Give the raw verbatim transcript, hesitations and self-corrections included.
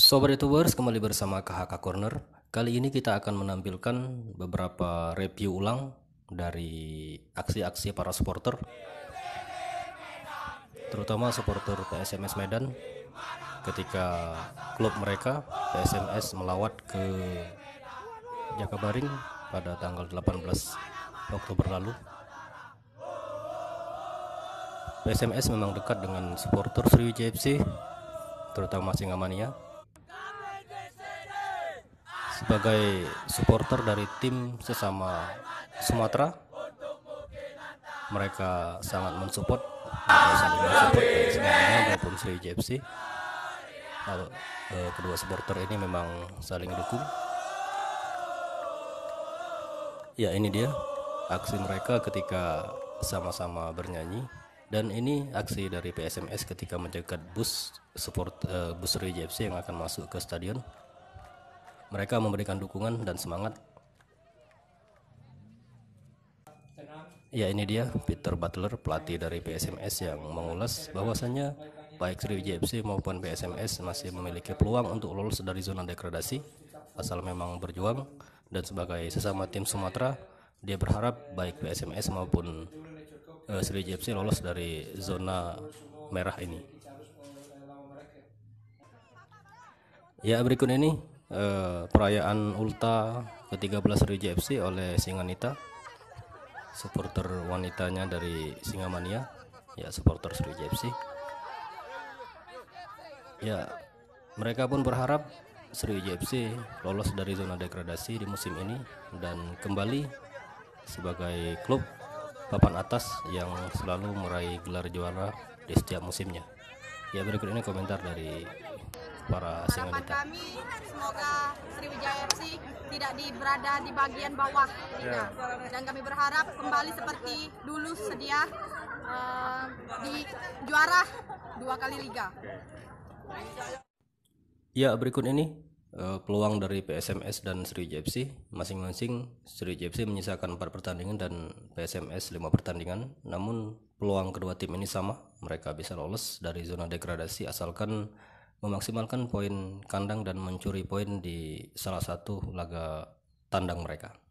Sobat YouTubers, kembali bersama K H K Corner. Kali ini kita akan menampilkan beberapa review ulang dari aksi-aksi para supporter, terutama supporter P S M S Medan ketika klub mereka P S M S melawat ke Jakabaring pada tanggal delapan belas Oktober lalu. P S M S memang dekat dengan supporter Sriwijaya F C, terutama Singamania. Sebagai supporter dari tim sesama Sumatera, mereka sangat mensupport, mereka saling mensupport baik Singamania maupun Sriwijaya F C. Lalu, eh, kedua supporter ini memang saling dukung. Ya, ini dia aksi mereka ketika sama-sama bernyanyi, dan ini aksi dari P S M S ketika mencegat bus support eh, bus Sriwijaya F C yang akan masuk ke stadion. Mereka memberikan dukungan dan semangat. Ya, ini dia Peter Butler, pelatih dari P S M S, yang mengulas bahwasannya baik Sriwijaya F C maupun P S M S masih memiliki peluang untuk lolos dari zona degradasi asal memang berjuang, dan sebagai sesama tim Sumatera, dia berharap baik P S M S maupun uh, Sriwijaya F C lolos dari zona merah ini. Ya, berikut ini Uh, perayaan Ulta ke tiga belas Sriwijaya F C oleh Singanita, supporter wanitanya dari Singamania, ya supporter Sriwijaya F C. Ya, mereka pun berharap Sriwijaya F C lolos dari zona degradasi di musim ini dan kembali sebagai klub papan atas yang selalu meraih gelar juara di setiap musimnya. Ya, berikut ini komentar dari para Singanita. Kami semoga Sriwijaya F C tidak di, berada di bagian bawah liga, dan kami berharap kembali seperti dulu sedia uh, di juara dua kali liga. Ya, berikut ini uh, peluang dari P S M S dan Sriwijaya F C. Masing-masing Sriwijaya F C menyisakan empat pertandingan dan P S M S lima pertandingan. Namun peluang kedua tim ini sama, mereka bisa lolos dari zona degradasi asalkan memaksimalkan poin kandang dan mencuri poin di salah satu laga tandang mereka.